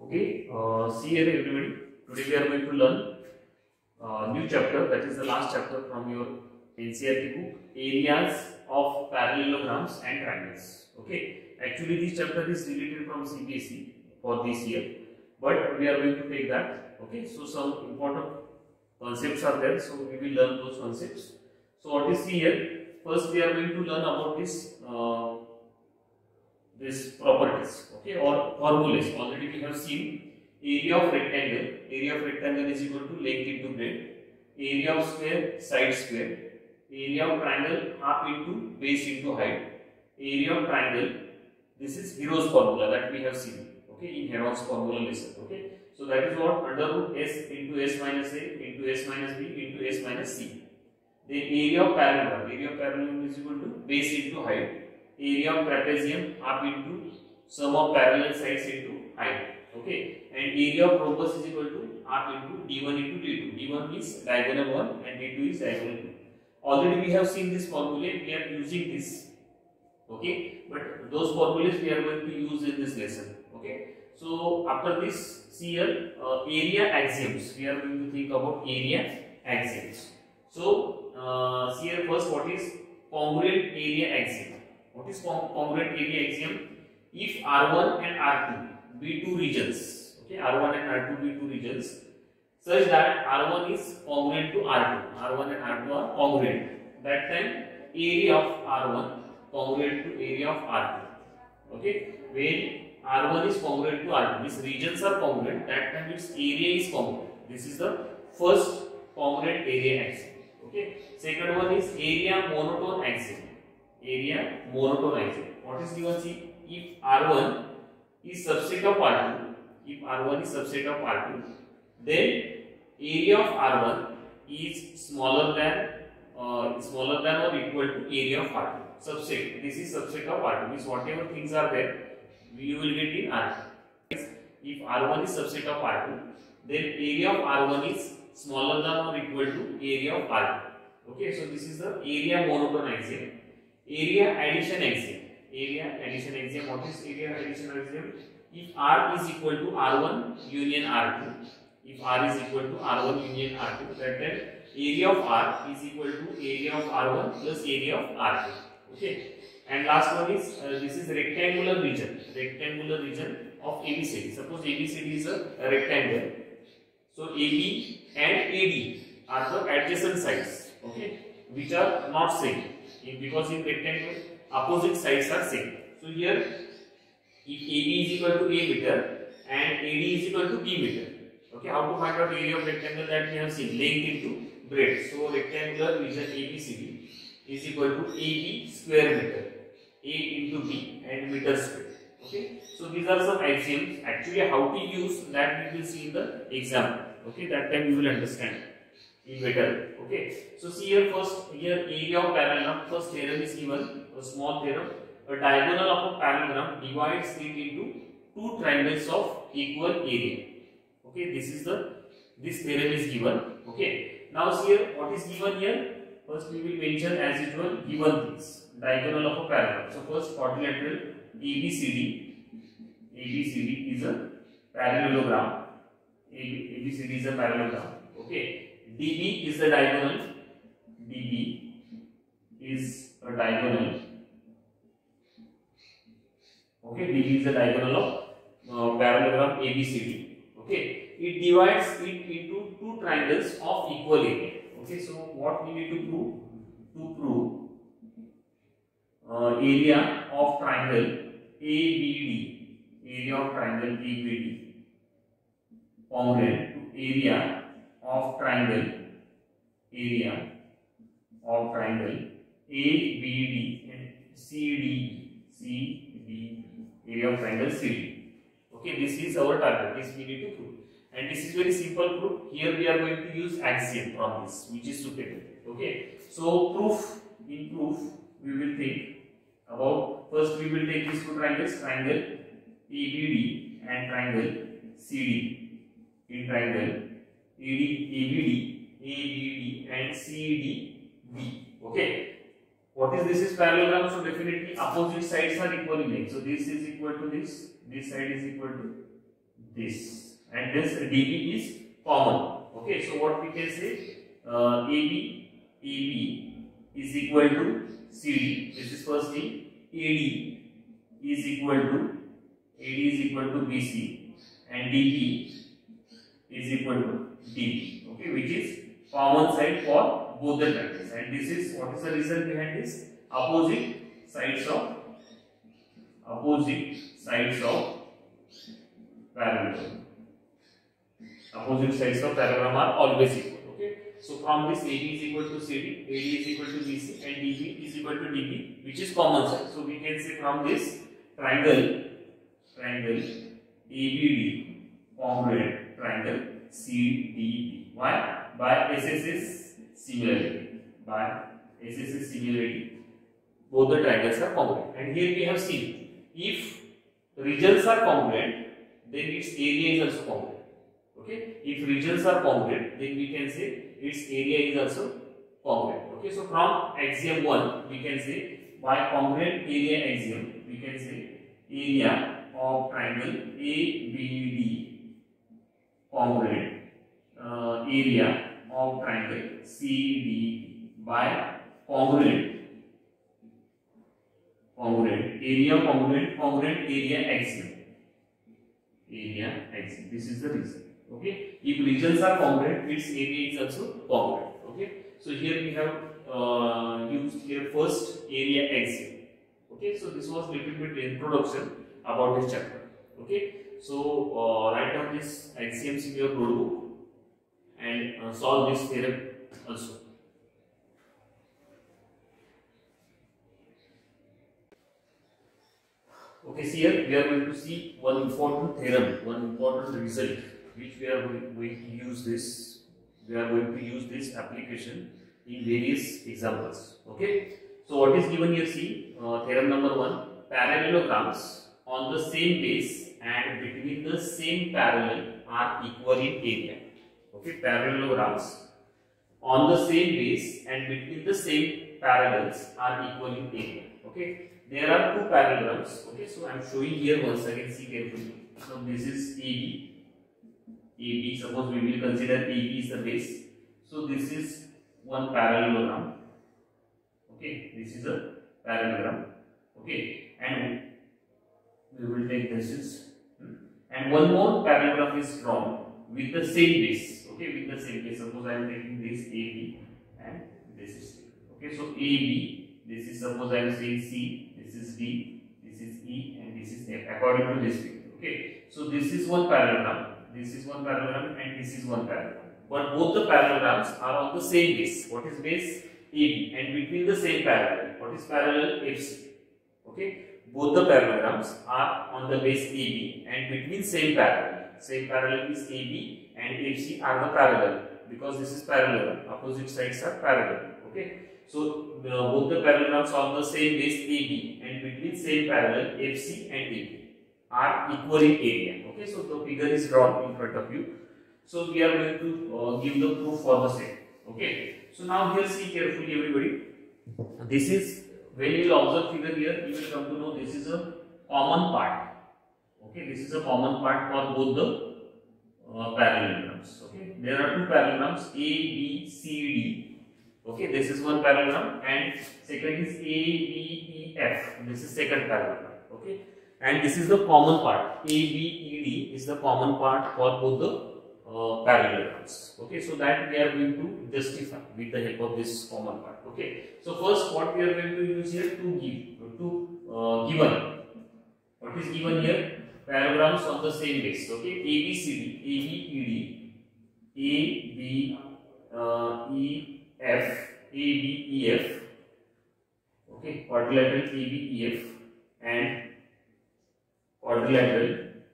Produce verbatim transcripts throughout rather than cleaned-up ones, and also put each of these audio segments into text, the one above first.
Okay, uh, see here everybody. Today we are going to learn uh, new chapter, that is the last chapter from your N C E R T book, areas of parallelograms and triangles. Okay, actually this chapter is related from C B S E for this year, but we are going to take that. Okay, so some important concepts are there, so we will learn those concepts. So what is see here? First we are going to learn about this uh, this properties, okay, or formulas. Already we have seen area of rectangle. Area of rectangle is equal to length into breadth. Area of square, side square. Area of triangle, half into base into height. Area of triangle, this is Heron's formula that we have seen, okay, in Heron's formula lesson, okay. So that is what under root s into s minus a into s minus b into s minus c. Then area of parallelogram. Area of parallelogram is equal to base into height. Area of trapezium half into sum of parallel sides into height, okay, and area of rhombus is equal to half into d one into d two. d one is diagonal one and d two is diagonal two. Already we have seen this formula, we are using this, okay, but those formulas we are going to use in this lesson, okay. So after this, see here uh, area axioms. We are going to think about area axioms. So uh, see here first, what is congruent area axiom? What is congruent area axiom? If R one and R two be two regions, okay, R one and R two be two regions, such that R one is congruent to R two, R one and R two are congruent, that time area of R one congruent to area of R two, okay. When R one is congruent to R two, these regions are congruent, that time its area is congruent. This is the first congruent area axiom, okay. Second one is area monotone axiom. Area monotone axiom. What is given? See, if R one is subset of R two, if R one is subset of R two, then area of R one is smaller than uh, smaller than or equal to area of R two. Subset. This is subset of R two. Means whatever things are there, we will get in R two. If R one is subset of R two, then area of R one is smaller than or equal to area of R two. Okay, so this is the area monotone axiom. Area addition axiom. Area addition axiom. What is area addition axiom? If R is equal to R one union R two, if R is equal to R one union R two, that then area of R is equal to area of R one plus area of R two. Okay. And last one is uh, this is rectangular region. Rectangular region of A B C D. Suppose A B C D is a, a rectangle. So A B and A D are the adjacent sides, okay, which are not same. In, because in rectangle opposite sides are same. So here if A B is equal to A meter and A D is equal to B meter, okay, how to find out area of rectangle? That we have seen, length into breadth. So rectangular region A B C D is equal to A B square meter, A into B and meter square. Okay, so these are some axioms. Actually, how to use that we will see in the example. Okay, that time you will understand in better. Okay, so see here first, here area of parallelogram. First theorem is given, a small theorem. A diagonal of a parallelogram divides it into two triangles of equal area. Okay, this is the this theorem is given. Okay, now see here what is given here. First we will mention as usual given things. Diagonal of a parallelogram. So first quadrilateral A B C D. A B C D is a parallelogram. A B C D is a parallelogram. Okay. D B is the diagonal. D B is a diagonal. Okay. D B is the diagonal of uh, parallelogram A B C D. Okay. It divides it into two triangles of equal area. Okay. So what we need to prove? To prove uh, area of triangle A B D. Area of triangle A B D congruent to area of triangle area of triangle A B D and C D C D area of triangle C D. Okay, this is our target. This we need to prove, and this is very simple proof. Here we are going to use axiom from this, which is suitable. Okay, so proof in proof we will think about. First we will take these two triangles, triangle A B D and triangle C D. In triangle A D, A B D, A B D and C D B. Okay. What is this? Is parallelogram, so definitely opposite sides are equal in length. So this is equal to this, this side is equal to this, and this D B is common. Okay, so what we can say, uh, A B, A B is equal to C D. This is first thing. A D is equal to A D is equal to B C, and D B is equal to D B. Okay, which is common side for both the triangles. And this is, what is the reason behind this? Opposite sides of opposite sides of parallelogram. Opposite sides of parallelogram are always equal. Okay, so from this A B is equal to C D, A D is equal to B C, and D B is equal to D B, which is common side. So we can say from this triangle, triangle A B D congruent triangle C D B. Why? By S S S similarity. By S S S similarity, both the triangles are congruent. And here we have seen, if regions are congruent, then its area is also congruent. Okay, if regions are congruent, then we can say its area is also congruent. Okay, so from axiom one, we can say by congruent area axiom, we can say area of triangle A B D congruent uh, area of triangle C D B by congruent congruent area congruent congruent area axiom. Area axiom. This is the reason. Okay, if regions are congruent, its area is also congruent. Okay, so here we have uh, used here first area axiom. Okay, so this was little bit introduction about this chapter. Okay, so uh, write down this axioms in your notebook and uh, solve this theorem also. Okay, so here we are going to see one important theorem, one important result, which we are going to use this. We are going to use this application in various examples. Okay, so what is given here? See, uh, theorem number one: parallelograms on the same base and between the same parallel are equal in area. Okay, parallelograms on the same base and between the same parallels are equal in area. Okay, there are two parallelograms. Okay, so I am showing here once again. See carefully. So this is A B. A B. Suppose we will consider A B is the base. So this is one parallelogram. Okay, this is a parallelogram. Okay, and we will take this is, and one more parallelogram is drawn with the same base. Okay, with the same base. Suppose I am taking this A B and this is C. Okay, so A B. This is, suppose I am saying C. This is D. This is E, and this is F. According to this figure. Okay, so this is one parallelogram. This is one parallelogram, and this is one parallelogram. But both the parallelograms are on the same base. What is base? A B, and between the same parallel. What is parallel? F C. Okay, both the parallelograms are on the base A B, and between same parallel. Same parallel is A B, and F C are the parallel, because this is parallelogram. Opposite sides are parallel. Okay, so uh, both the parallelograms are on the same base A B, and between same parallel F C and A B are equal in area. Okay, so the figure is drawn in front of you. So we are going to uh, give the proof for the same. Okay, so now here see carefully everybody. This is, when you will observe figure here, you will come to know this is a common part. Okay, this is a common part for both the uh, parallelograms. Okay, there are two parallelograms A, B, C, D. Okay, this is one parallelogram, and second is A, B, E, F. This is second parallelogram. Okay, and this is the common part. A, B, E, D is the common part for both the uh, parallelograms. Okay, so that we are going to justify with the help of this common part. Okay, so first what we are going to use here to give to uh, given. What is given here? Parallelograms on the same base. Okay, A, B, C, D, A, B, E, D, A, B, uh, E, F, A, B, E, F. Okay, quadrilateral A, B, E, F, and quadrilateral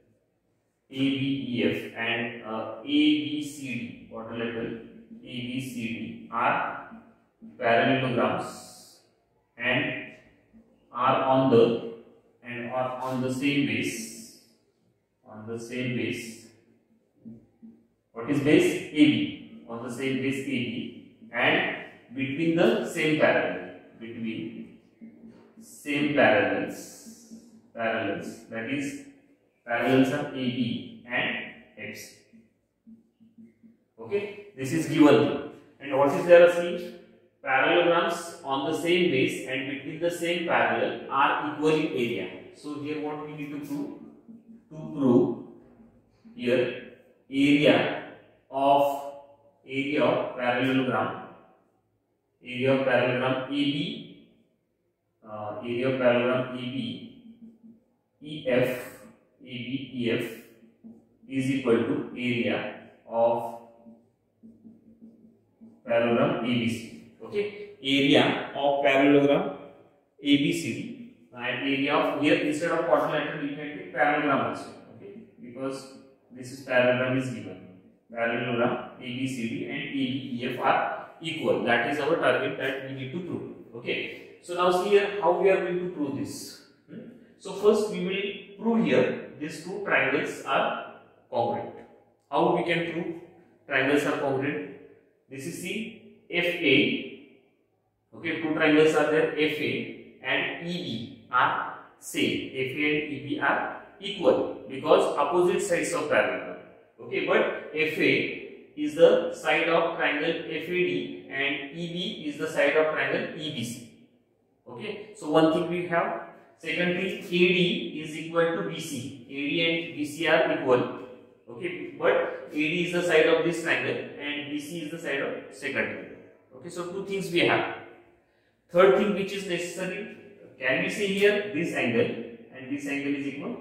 A, B, E, F, and uh, A, B, C, D, quadrilateral A, B, C, D are parallelograms and are on the and are on the same base. On the same base. What is base? A B. On the same base A B, and between the same parallel. Between same parallels. Parallels. That is, parallels are A B and F C. Okay, this is given. And what is there? See, parallelograms on the same base and between the same parallel are equal in area. So here what we need to prove? To prove here area of area of parallelogram, area of parallelogram A B, uh, area of parallelogram A B, E F, A B, E F is equal to area of parallelogram A B C D. Okay, area of parallelogram A B C D and area of, here instead of quadrilateral we can take parallelogram also. Okay, because this is parallelogram is given. Parallelogram A B C D and A B E F are equal. That is our target that we need to prove. Okay, so now see here how we are going to prove this. Hmm? So first we will prove here these two triangles are congruent. How we can prove triangles are congruent? This is see F A. Okay, two triangles are there, F A and E B are same. F A and E B are equal because opposite sides of parallelogram. Okay, but F A is the side of triangle F A D and E B is the side of triangle E B C. Okay, so one thing we have. Second thing, A D is equal to B C. A D and B C are equal. Okay, but A D is the side of this triangle and B C is the side of second triangle. Okay, so two things we have. Third thing which is necessary, can we say here this angle and this angle is equal?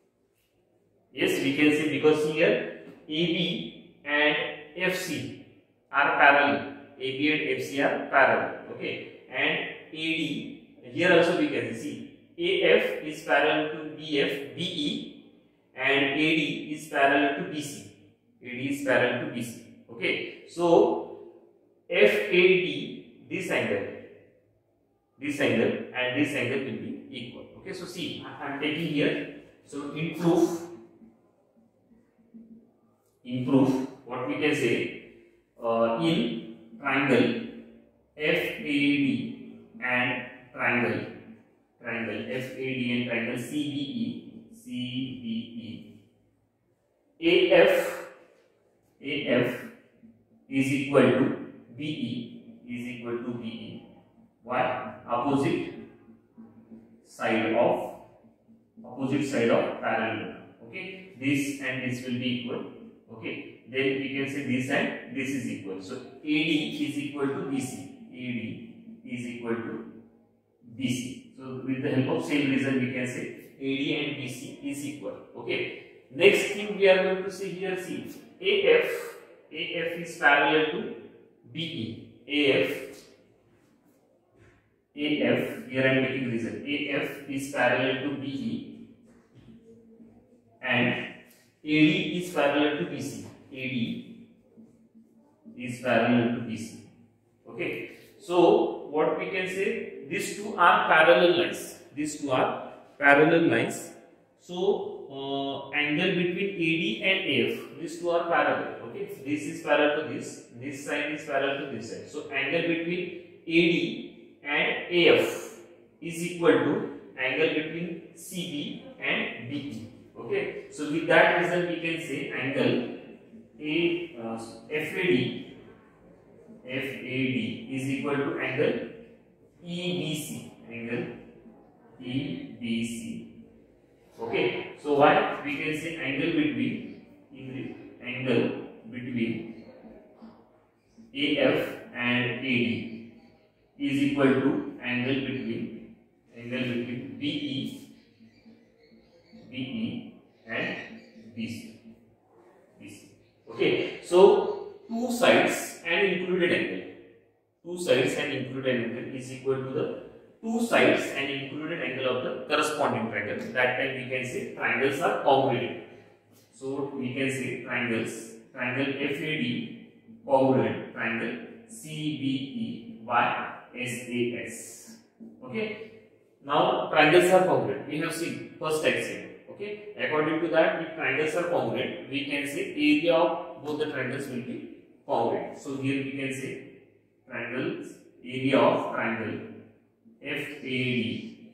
Yes, we can say because here A B and F C are parallel. A B and F C are parallel. Okay, and A D here also we can see A F is parallel to B F, B E, and A D is parallel to B C. A D is parallel to B C. Okay, so F A D, this angle, this angle, and this angle will be equal. Okay, so see, I am taking here. So in proof, in proof, what we can say, uh, in triangle F A D and triangle, triangle F A D and triangle C B E, C B E, A F, A F is equal to B E, is equal to B E. Why? Opposite side of, opposite side of parallelogram. Okay, this and this will be equal. Okay, then we can say this and this is equal. So A D is equal to B C. A D is equal to B C. So with the help of same reason we can say A D and B C is equal. Okay. Next thing we are going to see here, see A F, A F is parallel to B E. A F, A F, here I am taking reason. A F is parallel to B E and A D is parallel to B C. A D is parallel to B C. Okay. So what we can say, these two are parallel lines. These two are parallel lines. So uh, angle between A D and A F, these two are parallel. Okay. This is parallel to this. This side is parallel to this side. So angle between A D and A F is equal to angle between C B and B E. Okay, so with that reason we can say angle A uh, F A D, F A D is equal to angle E B C, angle E B C. Okay, so why we can say angle between angle between A F and A D is equal to angle between angle between B E, B E and B C. B C. Okay, so two sides and included angle. Two sides and included angle is equal to the two sides and included angle of the corresponding triangle. That time we can say triangles are congruent. So we can say triangles, triangle F A D congruent, triangle C B E by S A S. Okay. Now triangles are congruent. We have seen first axiom. Okay. According to that, if triangles are congruent, we can say area of both the triangles will be congruent. So here we can say triangles, area of triangle F A D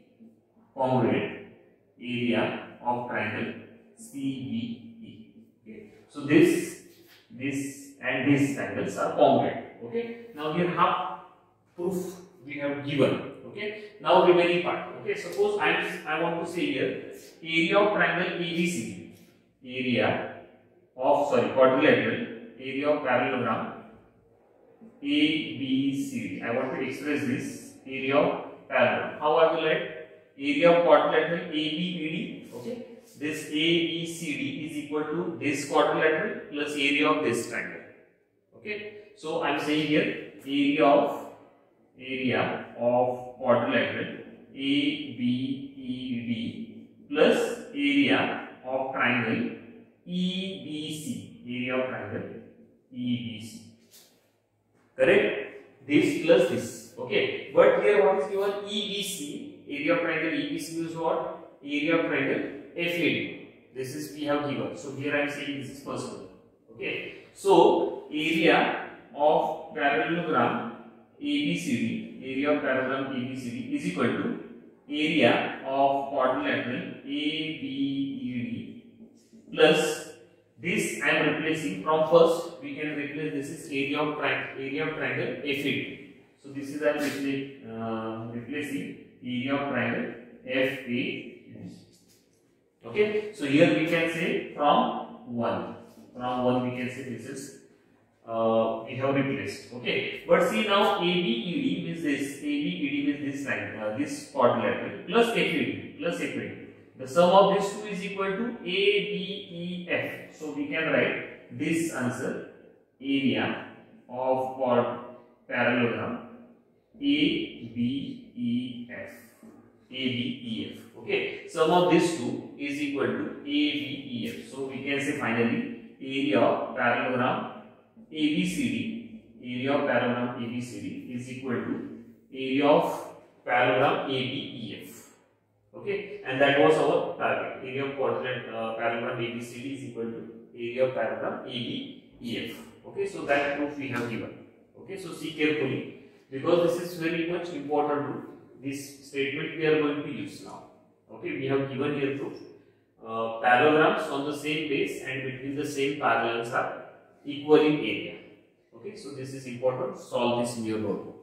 congruent, area of triangle C B E. Okay. So So this, this and these angles are congruent. Okay. Now here half proof we have given. Okay. Now remaining part. Okay. Suppose I I want to say here area of triangle A B C D. Area of sorry quadrilateral area of parallelogram A B C D. I want to express this area of parallelogram. How I will write? Area of quadrilateral A B B D. Okay. This A B C D is equal to this quadrilateral plus area of this triangle. Okay. So I am saying here area of area of quadrilateral A B E D plus area of triangle E B C. Area of triangle E B C. Correct? This plus this. Okay. But here what is given? E B C. Area of triangle E B C is what? Area of triangle F A D. This is we have given. So here I am saying this is first one. Okay. So area of parallelogram A B C D, area of parallelogram A B C D is equal to area of quadrilateral A B E D plus this I am replacing from first we can replace this is area of triangle area of triangle F A D. So this is I am replacing, uh, replacing area of triangle F A D. Okay, so here we can say from one. From one we can say this is uh, we have replaced. Okay, but see now A B E D means this A B E D means this line, uh, this quadrilateral plus F A D plus F A D. The sum of these two is equal to A B E F. So we can write this answer area of quad parallelogram A B E F. A B E F. Okay, sum of these two is equal to A B E F. So we can say finally area of parallelogram A B C D, area of parallelogram A B C D is equal to area of parallelogram A B E F. Okay, and that was our target. Area of quadrilateral uh, parallelogram A B C D is equal to area of parallelogram A B E F. Okay, so that proof we have given. Okay, so see carefully because this is very much important proof. This statement we are going to use now. Okay, we have given here proof. Uh, parallelograms on the same base and between the same parallels are equal in area. Okay, so this is important. Solve this in your notebook.